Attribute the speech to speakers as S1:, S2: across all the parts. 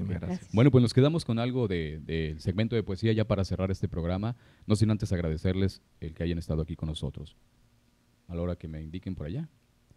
S1: Muchísimas gracias.
S2: Bueno, pues nos quedamos con algo del segmento de poesía ya para cerrar este programa, no sin antes agradecerles el que hayan estado aquí con nosotros. A la hora que me indiquen por allá.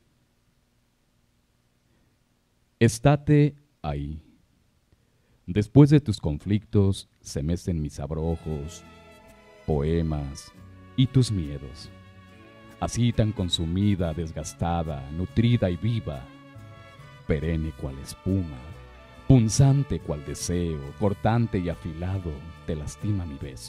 S2: Estate ahí. Después de tus conflictos se mecen mis abrojos, poemas y tus miedos. Así tan consumida, desgastada, nutrida y viva, perenne cual espuma, punzante cual deseo, cortante y afilado, te lastima mi beso.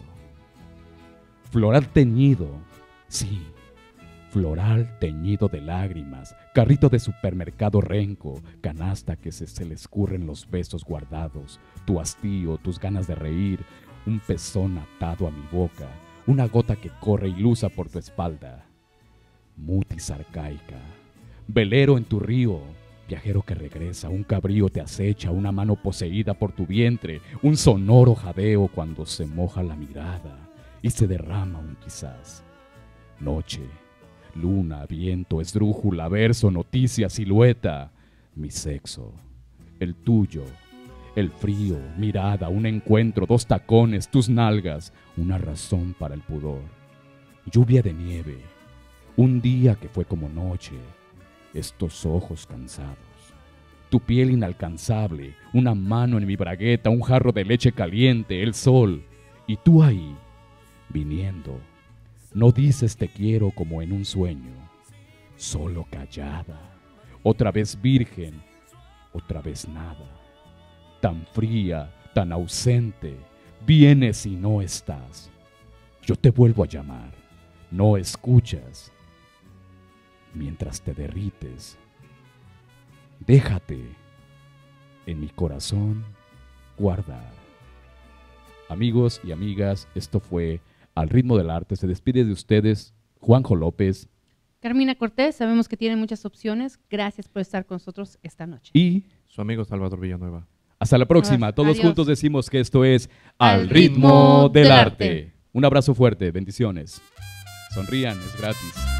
S2: Floral teñido, sí, floral teñido de lágrimas, carrito de supermercado renco, canasta que se le escurren los besos guardados, tu hastío, tus ganas de reír, un pezón atado a mi boca, una gota que corre ilusa por tu espalda. Mutis arcaica, velero en tu río, viajero que regresa, un cabrío te acecha, una mano poseída por tu vientre, un sonoro jadeo cuando se moja la mirada y se derrama un quizás. Noche, luna, viento, esdrújula, verso, noticia, silueta, mi sexo, el tuyo, el frío, mirada, un encuentro, dos tacones, tus nalgas, una razón para el pudor. Lluvia de nieve, un día que fue como noche, estos ojos cansados, tu piel inalcanzable, una mano en mi bragueta, un jarro de leche caliente, el sol, y tú ahí, viniendo. No dices te quiero como en un sueño, solo callada, otra vez virgen, otra vez nada, tan fría, tan ausente, vienes y no estás. Yo te vuelvo a llamar, no escuchas, mientras te derrites. Déjate en mi corazón guardar. Amigos y amigas, esto fue Al Ritmo del Arte. Se despide de ustedes Juanjo López,
S3: Carmina Cortés. Sabemos que tienen muchas opciones. Gracias por estar con nosotros esta noche.
S2: y
S1: Su amigo Salvador Villanueva.
S2: hasta la próxima. Todos
S3: Adiós.
S2: juntos decimos que esto es Al
S3: Al
S2: Ritmo
S3: Ritmo
S2: del
S3: del
S2: Arte.
S3: Arte.
S2: Un abrazo fuerte, bendiciones. Sonrían, es gratis.